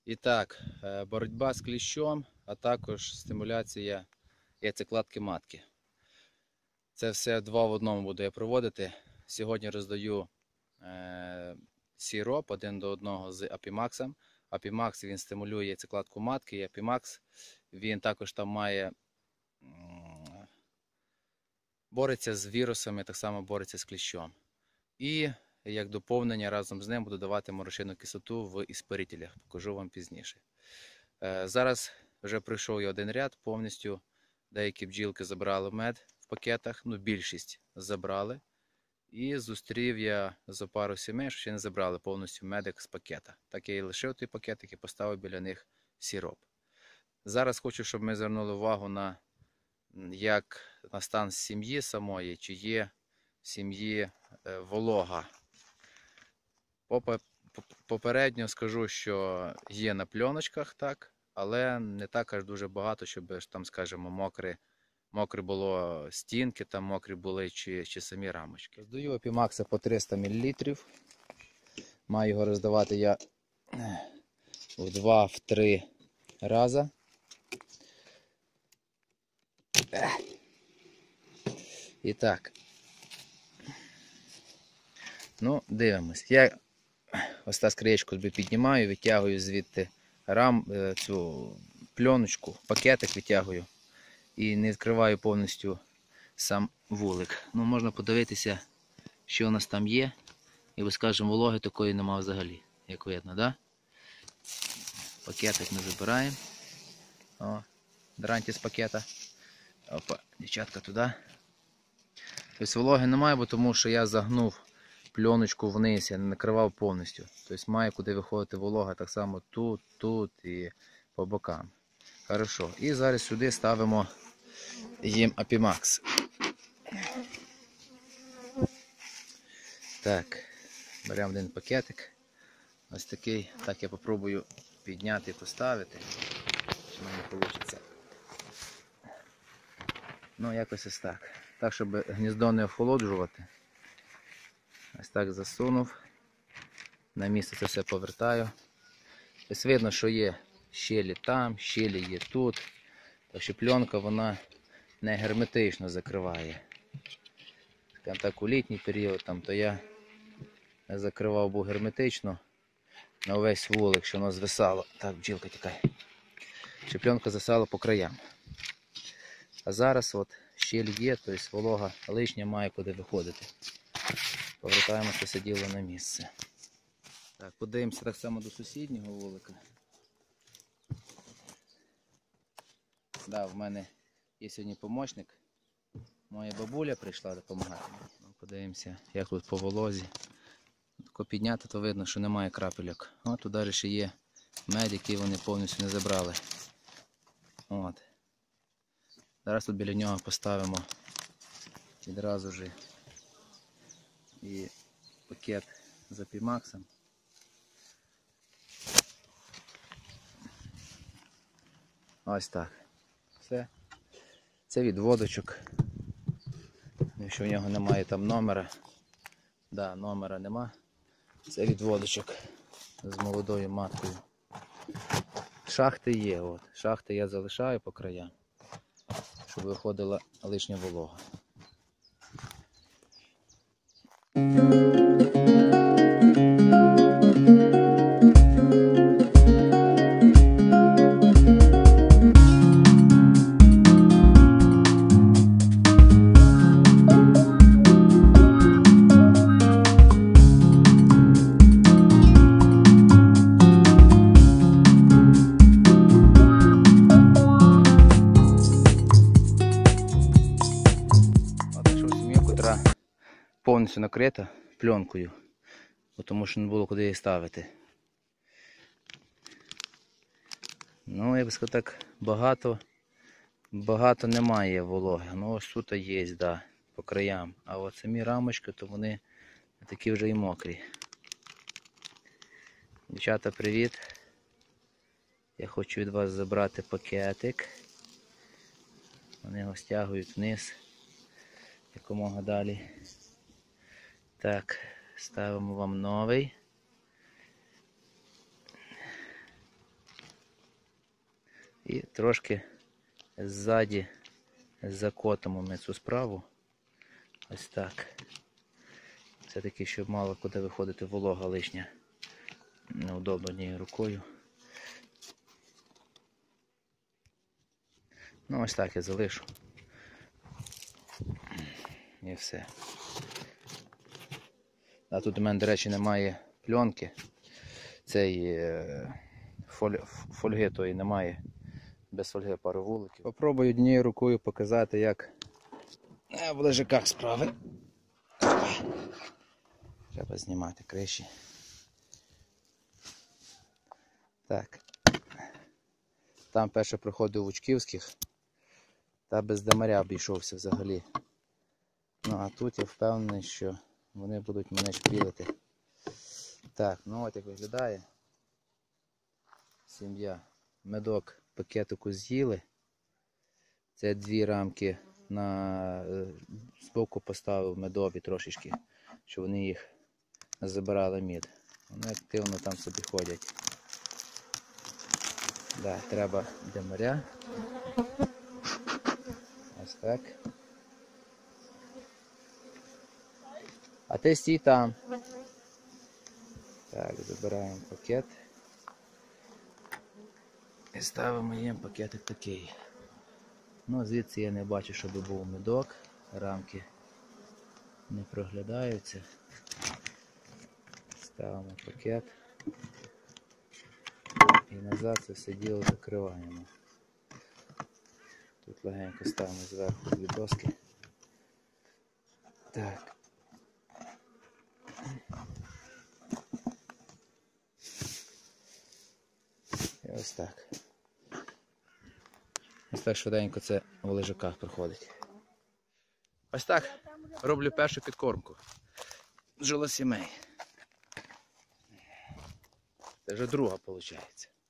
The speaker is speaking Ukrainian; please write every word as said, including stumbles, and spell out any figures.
І так, боротьба з кліщом, а також стимуляція яйцекладки матки. Це все два в одному буду я проводити. Сьогодні роздаю е, сироп один до одного з Апімаксом. Апімакс він стимулює яйцекладку матки, і Апімакс він також там має бореться з вірусами, так само бореться з кліщом. І як доповнення разом з ним буду давати морошину кислоту в іспарителях. Покажу вам пізніше. Зараз вже пройшов я один ряд повністю. Деякі бджілки забрали мед в пакетах, ну більшість забрали. І зустрів я за пару сімей, що ще не забрали повністю медик з пакета. Так я і лишив той пакетик і поставив біля них сироп. Зараз хочу, щоб ми звернули увагу на, як, на стан сім'ї самої, чи є в сім'ї волога. Попередньо скажу, що є на пленочках, так, але не так аж дуже багато, щоб там, скажімо, мокре, мокре було стінки, там мокрі були чи, чи самі рамочки. Роздаю Апімакса по триста мілілітрів. Маю його роздавати я в два-три рази. І так. Ну, дивимось. Я ось так скриєчку піднімаю, витягую звідти рам, цю пленочку, пакетик витягую і не відкриваю повністю сам вулик. Ну, можна подивитися, що у нас там є. І, скажімо, вологи такої немає взагалі, як видно, да? Пакетик ми забираємо. О, драньте з пакета. Опа, дівчатка туди. Тобто вологи немає, бо тому що я загнув пленочку вниз, я не накривав повністю. Тобто має куди виходити волога, так само тут, тут і по бокам. Хорошо. І зараз сюди ставимо їм Апімакс. Так, беремо один пакетик. Ось такий. Так я попробую підняти і поставити. Чи в мене вийде. Ну, якось ось так. Так, щоб гніздо не охолоджувати. Ось так засунув. На місце це все повертаю. Ось видно, що є щелі там, щелі є тут. Так що пленка вона не герметично закриває. Так у літній період, там, то я закривав був герметично на увесь вулик, що воно звисало. Так, бджілка тікає. Що пленка засала по краям. А зараз от щель є, тобто волога лишня має куди виходити. Повертаємо це все діло на місце. Так, подивимося так само до сусіднього вулика. Да, в мене є сьогодні помічник. Моя бабуля прийшла допомагати мені. Подивимося, як тут по волозі. Тако підняти, то видно, що немає крапельок. От тут далі ще є мед, який вони повністю не забрали. От. Зараз тут біля нього поставимо відразу ж і пакет з Апімаксом. Ось так. Все. Це відводочок. Якщо в нього немає там номера. Да, номера нема. Це відводочок з молодою маткою. Шахти є. От. Шахти я залишаю по краям, щоб виходила лишня волога. Повністю накрита пленкою, тому що не було куди її ставити. Ну, я би сказав так, багато, багато немає вологи. Ну, ось тут є, да, по краям. А от самі рамочки, то вони такі вже і мокрі. Дівчата, привіт. Я хочу від вас забрати пакетик. Вони його стягують вниз, якомога далі. Так, ставимо вам новий. І трошки ззаді закотимо ми цю справу. Ось так. Все-таки, щоб мало куди виходити волога лишня. Неудобно однією рукою. Ну ось так я залишу. І все. А тут у мене, до речі, немає пленки. Цієї фоль... фольги тої немає. Без фольги пару вуликів. Попробую однією рукою показати, як в лежаках справи. Треба знімати криші. Так. Там перше проходив Лучківських. Та без дамаря обійшовся взагалі. Ну а тут я впевнений, що вони будуть мене шпілити. Так, ну от як виглядає. Сім'я. Медок пакетику з'їли. Це дві рамки на збоку поставив медові трошечки, щоб вони їх забирали мід. Вони активно там собі ходять. Да, треба демаря. Ось так. А ти стій там. Так, забираємо пакет. І ставимо їм пакетик такий. Ну, звідси я не бачу, щоб був медок. Рамки не проглядаються. Ставимо пакет. І назад це все діло закриваємо. Тут легенько ставимо зверху дві доски. Так. І ось так. Ось так швиденько це в лежаках проходить. Ось так роблю першу підкормку. Бджолосімей. Це вже друга виходить.